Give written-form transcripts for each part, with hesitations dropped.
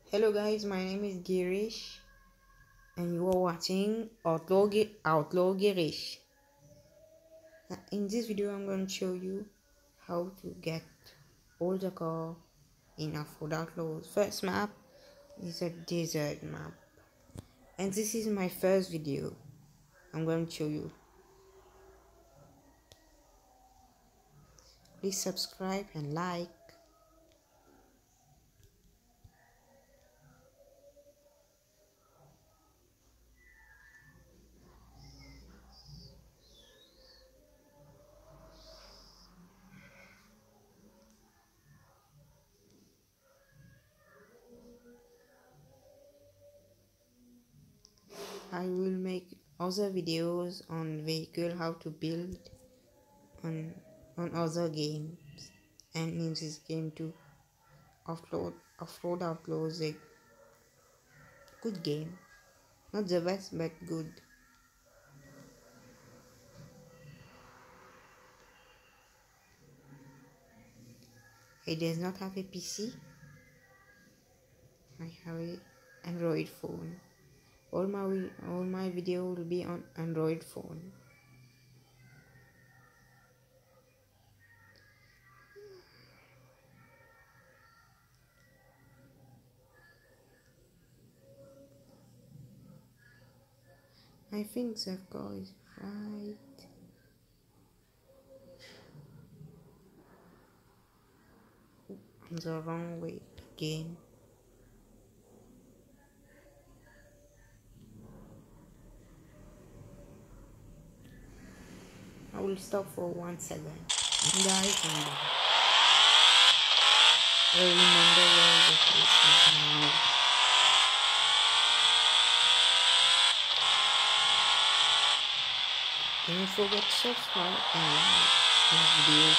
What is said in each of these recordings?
Hello guys, my name is Girish and you are watching Outlaw Girish. In this video I'm going to show you how to get all the car in Offroad Outlaws. First map is a desert map and this is my first video I'm going to show you. Please subscribe and like. I will make other videos on vehicle, how to build on other games, and in this game too. Offroad Outlaws is a good game, not the best but good. It does not have a PC. I have an Android phone. All my video will be on Android phone. I think the car is right. I'm the wrong way again. I will stop for 1 second. Guys, I remember where the place is now. Don't forget to subscribe and like this video.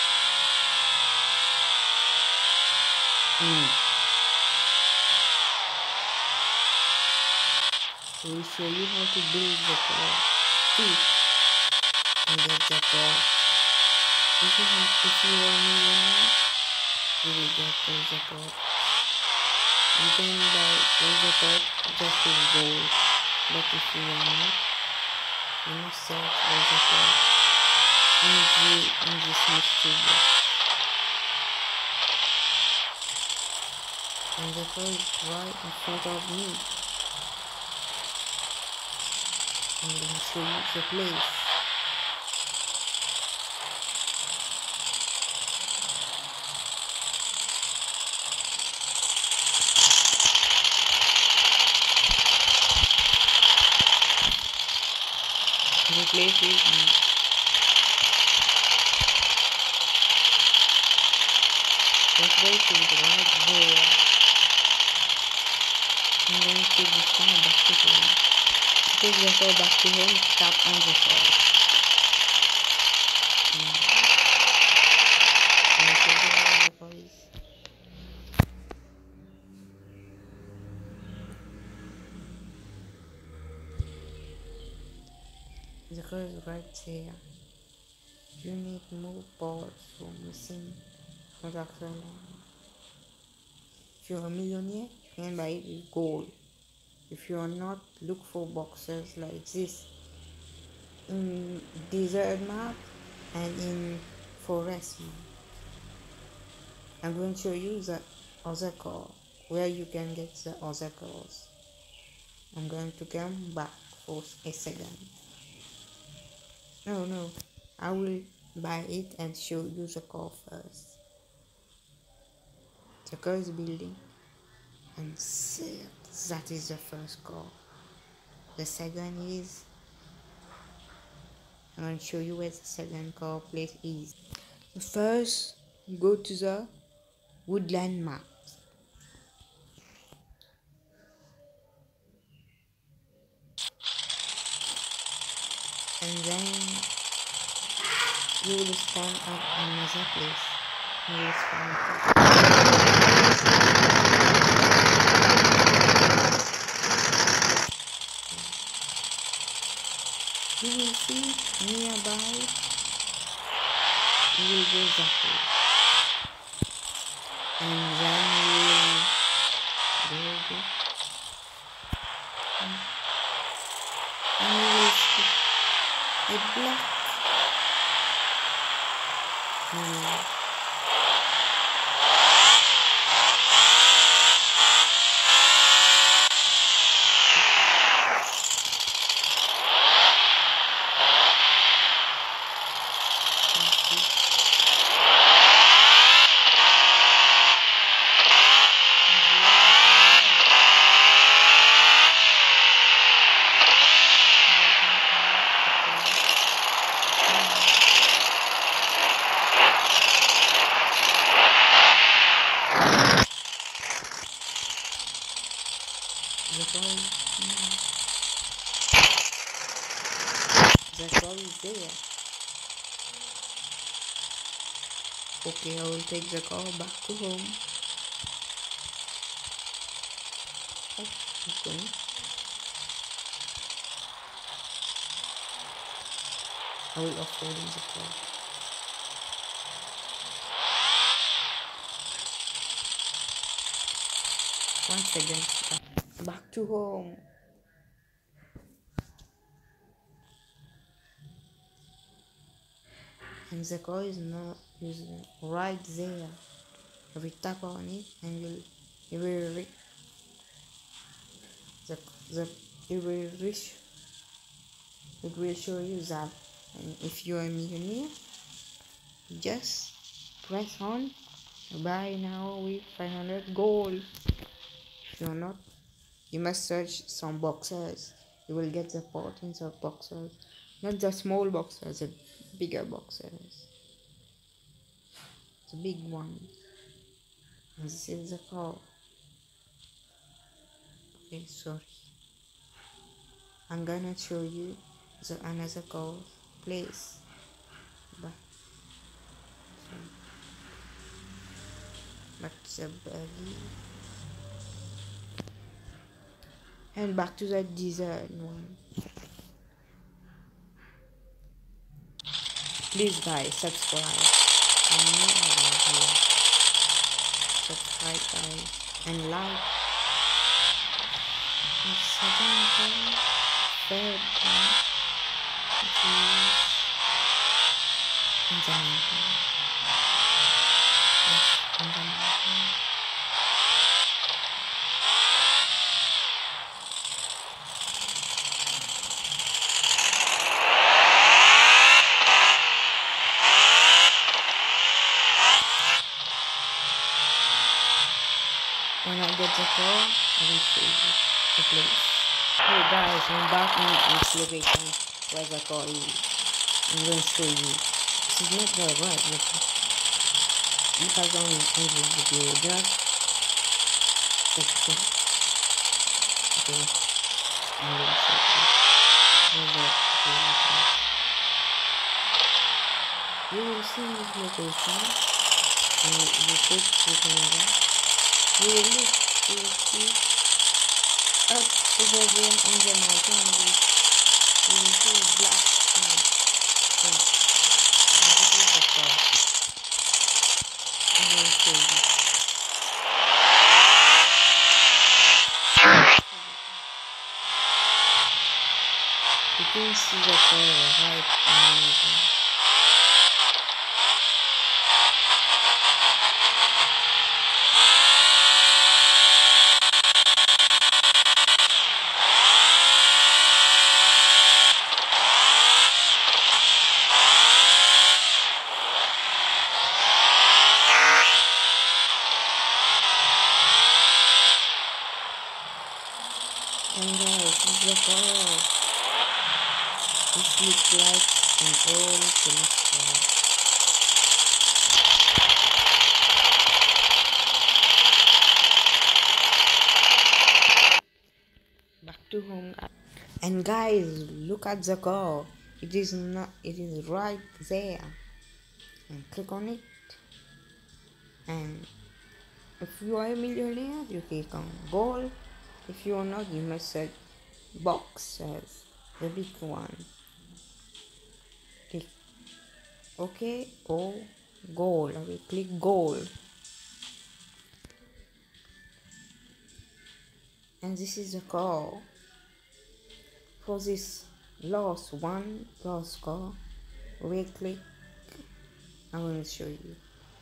We will show you how to build the car too and get the car. If you are a millionaire, you will get all the car. You can buy all the car just with gold, but if you are not, you must search all the car in this mystery box. And the car is right in front of me. I'm going to show you the place. The place is right there. I'm going to take this car back to home. Take the car back to home, stop on the car. The car is right there. You need more parts for missing production. If you're a millionaire, you can buy it with gold. If you are not, look for boxes like this in desert map and in forest map. I'm going to show you the other car, where you can get the other cars. I'm going to come back for a second. No, I will buy it and show you the car first. The car is building, and that is the first car. The second is, I'm going to show you where the second car place is. First, go to the woodland map. And then you will spawn at another place. You will spawn you will see nearby. You will go that way. And then you will go And you will see a black the car is there. Okay, I will take the car back to home. Oh, okay. I will offload in the car. Once again, back to home. And the car is right there. I will tap on it and you will reach the it will reach it will show you that. And if you are a millionaire, just press on buy now with 500 gold. If you're not, you must search some boxes. You will get the portions of boxes, not the small boxes, the bigger boxes, the big one. And this is the car. Okay, sorry. I'm gonna show you another car place. Back to the buggy. And back to the desert one. Please guys, subscribe. I'm new around here. Subscribe guys and like. And second one, third one, in the mountain. Yes, in the mountain. When I get the car, I will show you the place. Hey guys, I'm back in this location where the car is. I'm going to show you. This is not the right location. Because on the video, just okay. I'm going to show you. You will see this location. And you take the camera. You will look, you will see up over there on the mountain. You will see a black sand. And this is the car. I'm going to show you. You can see the car right on the and guys, this is the car. This looks like an old police car. Back to home. And guys, look at the car. It is right there. And click on it. And if you are a millionaire, you click on gold. If you are not, you must search boxes, the big one. Click OK or gold. I will click gold. And this is the car. For this last car, right click. I'm going to show you.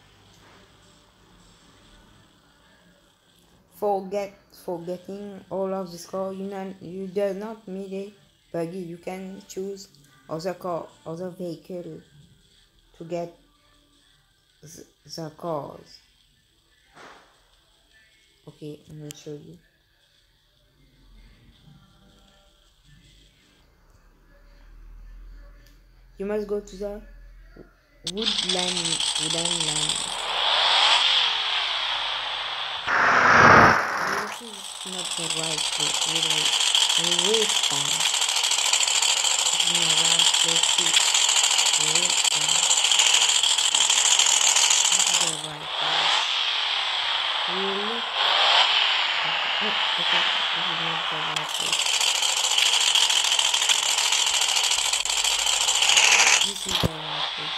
Forgetting all of this car, you do not need a buggy. You can choose other vehicle to get the cars. Okay, I'm going to show you. You must go to the wooden land. This is not the right place. Waste time. This is not the right place to waste time. This is the right place. Really? Okay, this is not the right place. This is the right place.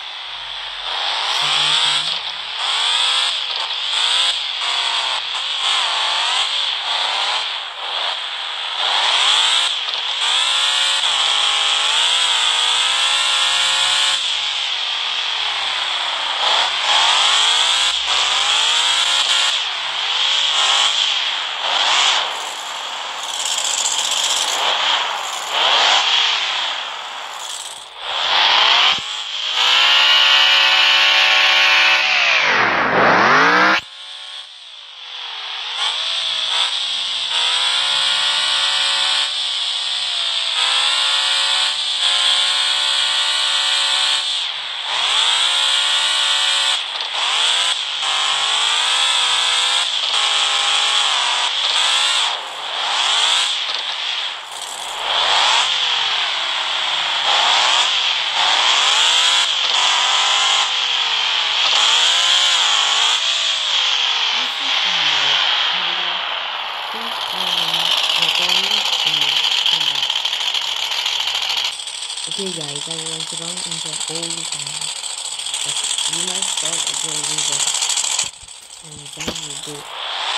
Okay guys, I was wrong in the whole time. But you must start at the river and then you go.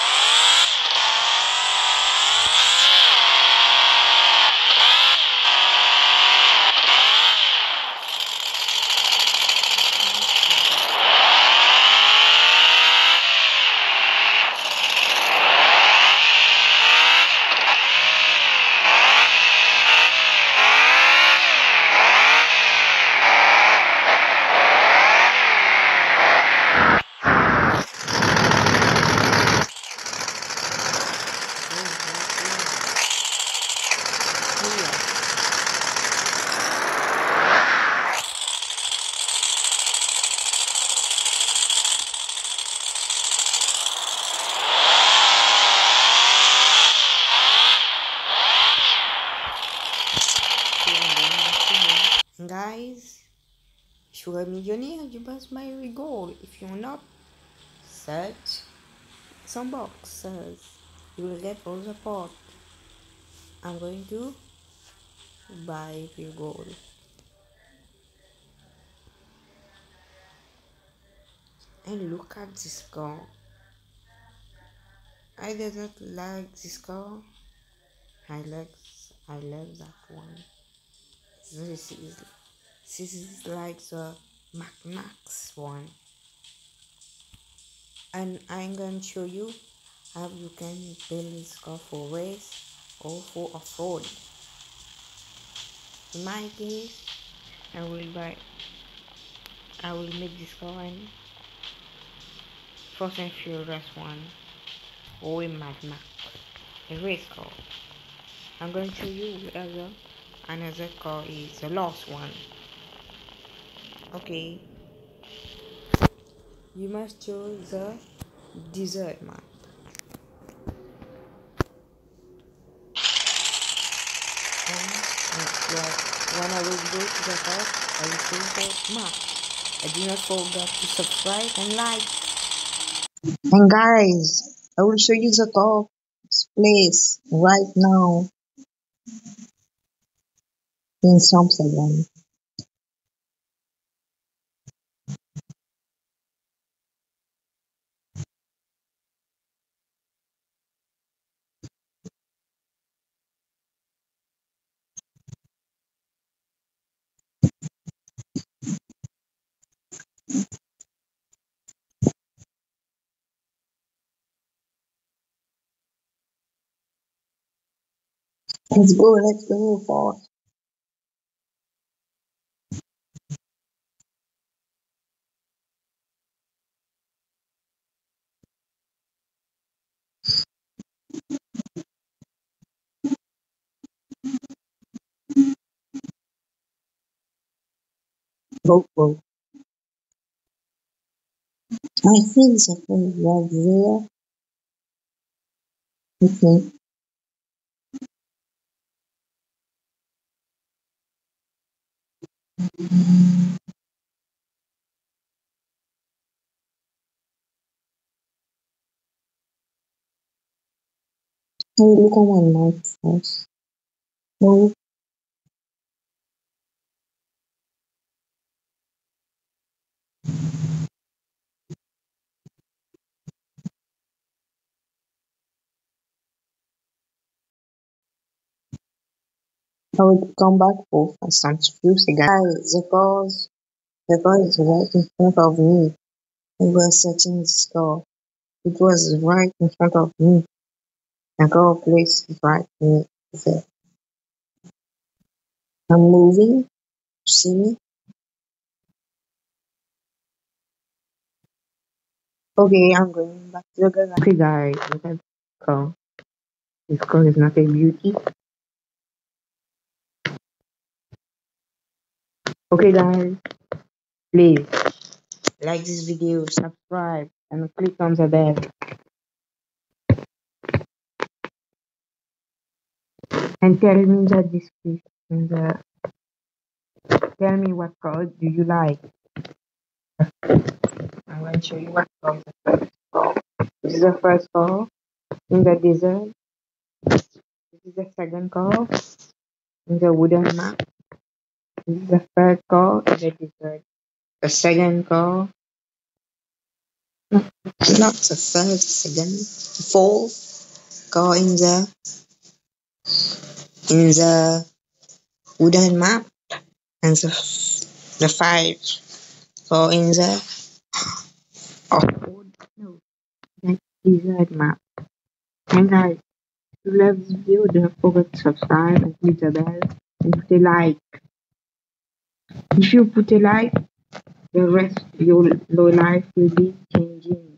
Guys, if you are a millionaire, you must marry gold. If you're not, search some boxes. You will get all the pot. I'm going to buy pure gold. And look at this car. I did not like this car. I love that one. This is like the Max one. And I'm going to show you how you can build this car for race or for off-road. In my case, I will make this car in Fast and Furious one or in Mad Max, a race car. I'm going to show you another car is the last one. Okay, you must choose the desert map. When I will go to the house, I will choose the map. And do not forget to subscribe and like. And guys, I will show you the top place right now in Amsterdam. Let's go fast. Go. I feel something right there. Okay. Hey, look on my mic first. No, I will come back for some few seconds. The car is right in front of me. I was searching this car. It was right in front of me. The car place is right in there. I'm moving. See me? Okay, I'm going back to the garage. Okay, guys, look at the car. This car is not a beauty. Okay, guys, please like this video, subscribe, and click on the bell. And tell me in the description, tell me what car do you like. I'm going to show you what car is the first car. This is the first car in the desert. This is the second car in the wooden map. This is the third car in the desert. The second car, no, not the third, second, fourth car in the wooden map, and the five car in the offroad. No, that desert map. And guys, if you love this video, don't forget to subscribe and click the bell and put a like. If you put a like, the rest your life will be changing.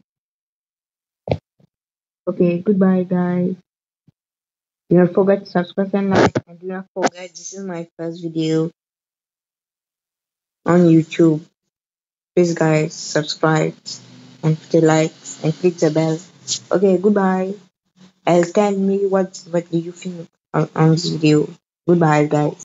Okay, goodbye guys. Do not forget to subscribe and like, and do not forget this is my first video on YouTube. Please guys subscribe and put a like and click the bell. Okay, goodbye. I'll tell me what do you think on this video. Goodbye guys.